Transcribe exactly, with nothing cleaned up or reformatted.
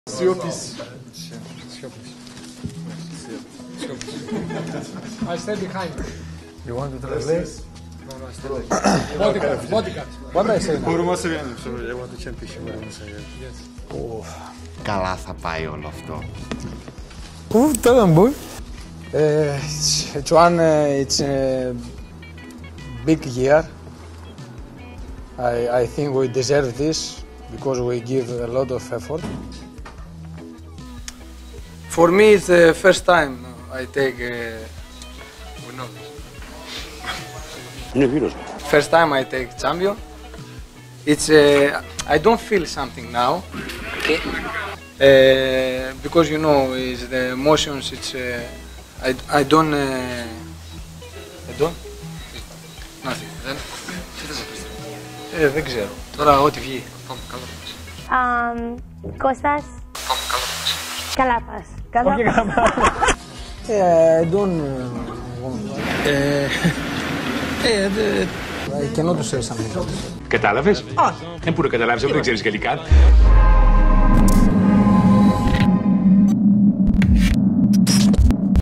Σιώπης. Σιώπης. I stay behind. You want to translate? No, no, I stay behind. Bodyguard, bodyguard. What I say now? Μπορούμε να σε βγαίνουμε, sorry, I want to change picture, μπορούμε να σε βγαίνουμε. Yes. Καλά θα πάει όλο αυτό. Πού τώρα μπορεί? It's one, uh, it's a big year. I, I think we deserve this because we give a lot of effort. For me, it's the first time I take. Uh, we know this. Είναι φίλος. First time I take champion. It's. Uh, I don't feel something now. Okay. Uh, because you know, is the emotions. It's. Uh, I I don't. Uh, I don't. Nothing. Δεν. Τι θα σε πει? Ε, δεν ξέρω. Τώρα ό,τι βγει. Πάμε καλά. Um, Κώστας. Πάμε καλά. Καλά πας. Καλά Όχι πας. καλά πας. I don't uh, want. Uh, I cannot say something. Κατάλαβες? Όχι. Δεν μπορεί να καταλάβεις, δεν ξέρεις γαλλικά.